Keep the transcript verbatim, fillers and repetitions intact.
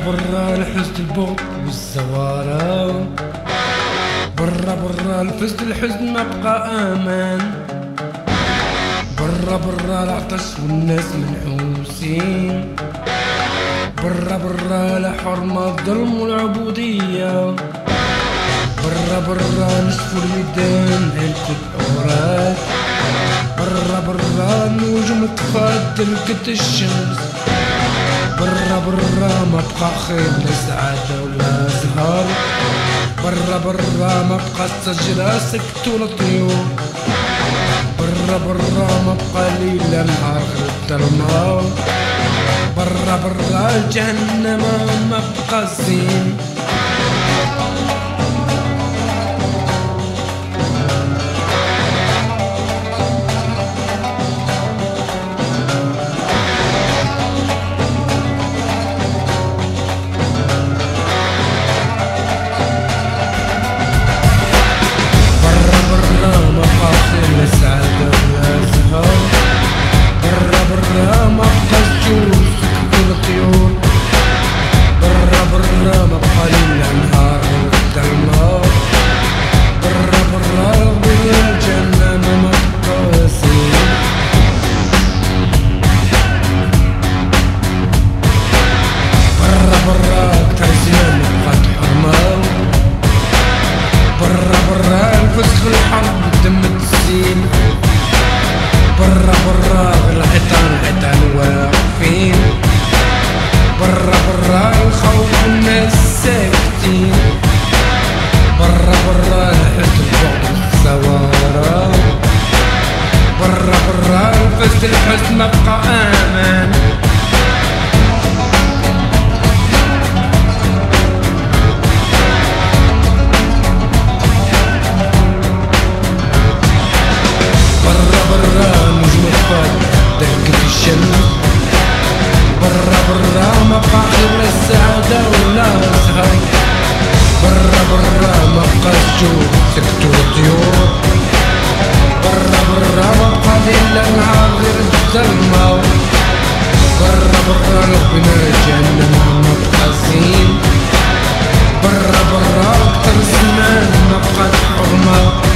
برا الحزن البغض والزوارة، برا برا الفزد الحزن ما بقى امان، برا برا العطش والناس منحوسين، برا برا الحرمة الظلم والعبودية، برا برا نشفوا الميدان عيلة الأوراق، برا برا النجوم تفضل قد الشمس، برا برا ما بقى خير لا سعادة ولا زهر، برا برا ما بقى الشجرة سكتوا الطيور، برا برا ما بقى ليل لا نهار غير الظلمة، برا برا جهنم ما بقى زين. فسخ الحرب دم التسليم، برا برا الحيطان الحيطان واقفين، برا برا الخوف والناس ساكتين، برا برا الحزن البغض والزوارة، برا برا الفزد الحزن ما بقى امان. برا برا ما بقى غير السعادة ولا الزهر، برا برا ما بقى الجوع سكتوا الطيور، برا برا ما بقى ليل لا نهار غير الظلمة، برا برا ربنا جهنم ما بقى زين، برا برا أكتر زمان ما بقى حرمة.